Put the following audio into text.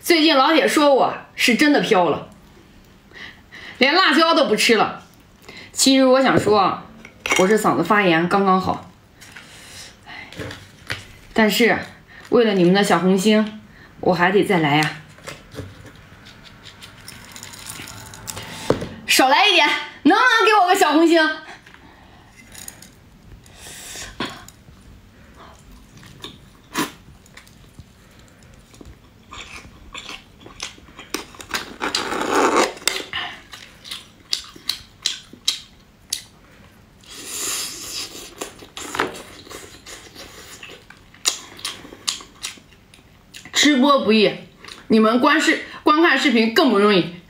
最近老铁说我是真的飘了，连辣椒都不吃了。其实我想说，我这嗓子发炎刚刚好，但是为了你们的小红心，我还得再来呀。少来一点，能不能给我个小红心？直播不易，你们观看视频更不容易。